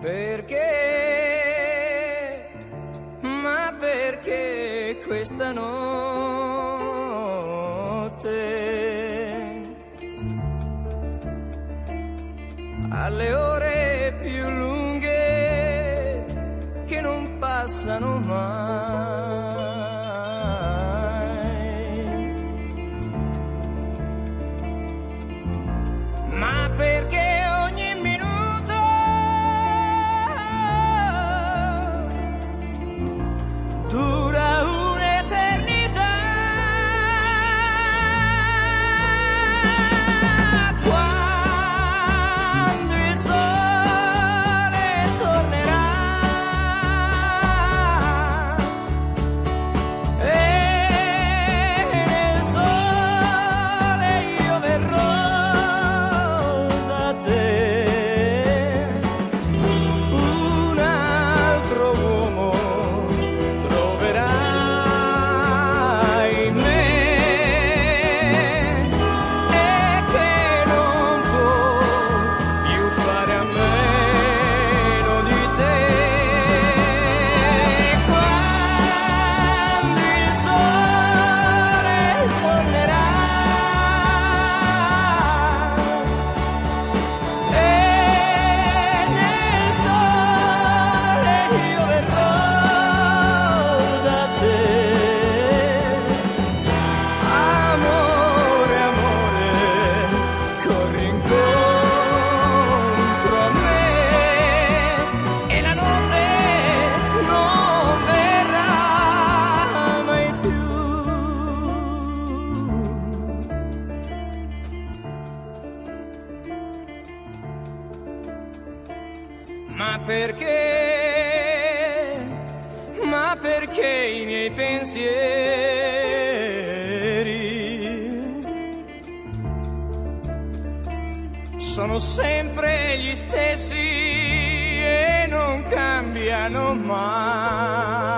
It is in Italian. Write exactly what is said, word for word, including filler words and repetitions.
Perché, ma perché questa notte alle ore più lunghe che non passano mai, ma perché ogni minuto dura un'eternità. Quando il sole tornerà e nel sole io verrò da te, un altro uomo troverai in me, e che non può più fare a meno di te. Quando il sole tornerà e nel sole io verrò da te. Amore, amore, corri incontro a me e la notte non verrà mai più. Ma perché, ma perché i miei pensieri sono sempre gli stessi e non cambiano mai?